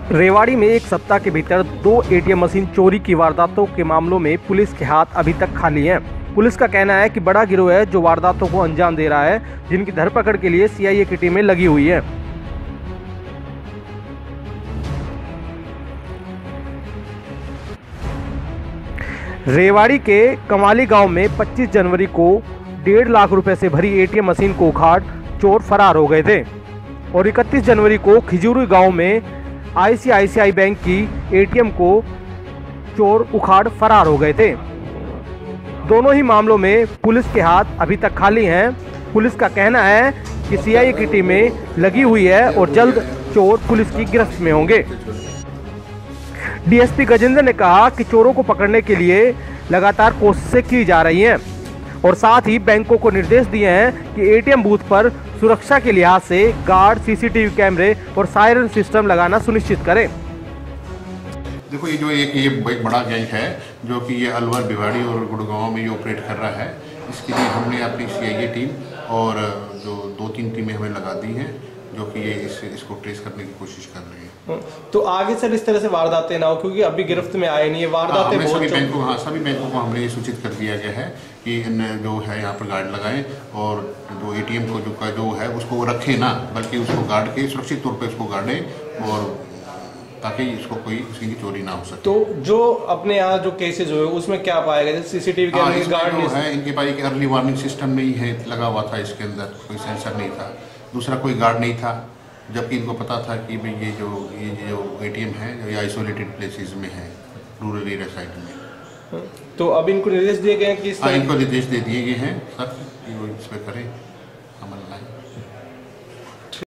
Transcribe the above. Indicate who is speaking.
Speaker 1: रेवाड़ी में एक सप्ताह के भीतर 2 एटीएम मशीन चोरी की वारदातों के मामलों में पुलिस के हाथ अभी तक खाली हैं। पुलिस का कहना है कि बड़ा गिरोह है जो वारदातों को अंजाम दे रहा है, जिनकी धरपकड़ के लिए सीआईए की टीमें लगी हुई है। रेवाड़ी के कमाली गांव में 25 जनवरी को 1.5 लाख रुपए से भरी एटीएम मशीन को उखाड़ चोर फरार हो गए थे और 31 जनवरी को खिजूरी गांव में आईसीआईसीआई बैंक की एटीएम को चोर उखाड़ फरार हो गए थे। दोनों ही मामलों में पुलिस के हाथ अभी तक खाली हैं। पुलिस का कहना है कि सीआईए की टीमें लगी हुई है और जल्द चोर पुलिस की गिरफ्त में होंगे। डीएसपी गजेंद्र ने कहा कि चोरों को पकड़ने के लिए लगातार कोशिशें की जा रही हैं और साथ ही बैंकों को निर्देश दिए हैं कि एटीएम बूथ पर सुरक्षा के लिहाज से गार्ड, सीसीटीवी कैमरे और सायरन सिस्टम लगाना सुनिश्चित करें।
Speaker 2: देखो, ये बड़ा गैंग है जो कि ये अलवर, भिवाड़ी और गुड़गांव में ये ऑपरेट कर रहा है। इसके लिए हमने अपनी सीआईए टीम और जो 2-3 टीमें हमें लगा दी हैं जो कि ये इसको ट्रेस करने की कोशिश कर रहे हैं।
Speaker 1: तो आगे सर इस तरह से वारदातें ना हो, क्योंकि अभी गिरफ्त में आए नहीं है वारदातें।
Speaker 2: सभी बैंकों को हमने ये सूचित कर दिया गया है कि जो है यहाँ पर गार्ड लगाएं और जो एटीएम को जो है उसको रखें ना, बल्कि उसको गार्ड के सुरक्षित तौर पे उसको गार्डें और ताकि इसको कोई इसकी चोरी ना हो सके।
Speaker 1: तो जो अपने यहाँ जो केसेस हुए उसमें क्या पाया गया? सीसीटीवी कैमरे, गार्ड
Speaker 2: है इनके पास एक अर्ली वार्निंग सिस्टम नहीं है, लगा हुआ था इसके अंदर, कोई सेंसर नहीं था, दूसरा कोई गार्ड नहीं था, जबकि इनको पता था कि भाई ये जो एटीएम है ये आइसोलेटेड प्लेसेस में है, रूरल एरिया साइड में।
Speaker 1: तो अब इनको निर्देश दिए गए हैं कि
Speaker 2: इनको निर्देश दे दिए गए हैं सर कि वो इस पर करें।